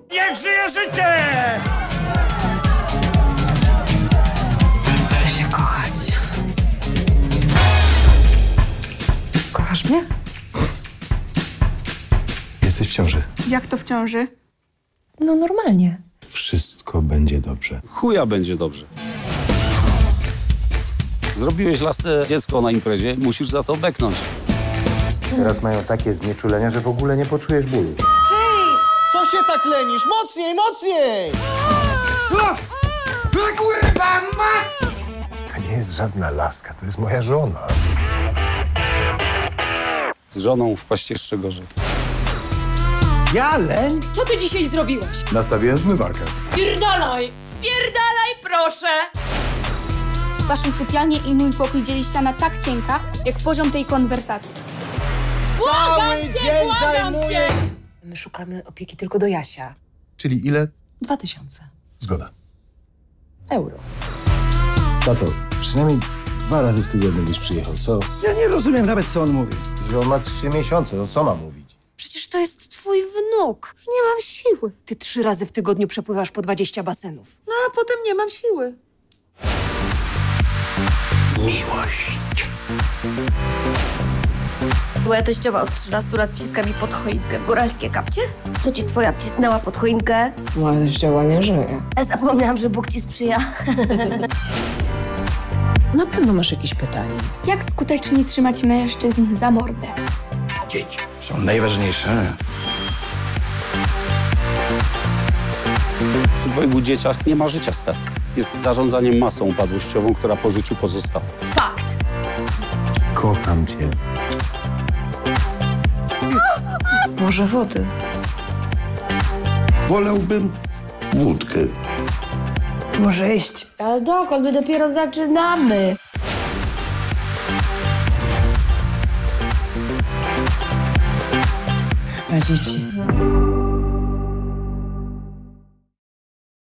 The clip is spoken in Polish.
Niech żyje życie! Chcę się kochać. Kochasz mnie? Jesteś w ciąży. Jak to w ciąży? No normalnie. Wszystko będzie dobrze. Chuja będzie dobrze. Zrobiłeś lasce dziecko na imprezie, musisz za to beknąć. Teraz mają takie znieczulenia, że w ogóle nie poczujesz bólu. Co się tak lenisz? Mocniej, mocniej! Kurwa mać! To nie jest żadna laska, to jest moja żona. Z żoną wpaść jeszcze gorzej. Ja leń? Co ty dzisiaj zrobiłeś? Nastawiłem zmywarkę. Spierdalaj! Spierdalaj, proszę! Waszą sypialnię i mój pokój dzieli ściana tak cienka, jak poziom tej konwersacji. Błagam cię, błagam cię! My szukamy opieki tylko do Jasia. Czyli ile? 2000 Zgoda. euro. Tato, przynajmniej 2 razy w tygodniu byś przyjechał, co? Ja nie rozumiem nawet, co on mówi. Że on ma 3 miesiące, no co ma mówić? Przecież to jest twój wnuk. Nie mam siły. Ty 3 razy w tygodniu przepływasz po 20 basenów. No a potem nie mam siły. Moja teściowa od 13 lat wciska mi pod choinkę góralskie kapcie. To ci twoja wcisnęła pod choinkę. Moja teściowa nie żyje. A zapomniałam, że Bóg ci sprzyja. Na pewno masz jakieś pytanie. Jak skutecznie trzymać mężczyzn za mordę? Dzieci są najważniejsze. Przy 2 dzieciach nie ma życia stale. Jest zarządzaniem masą upadłościową, która po życiu pozostała. Fakt. Kocham cię. Może wody? Wolałbym wódkę. Może iść. Ale dokąd? My dopiero zaczynamy. Za dzieci.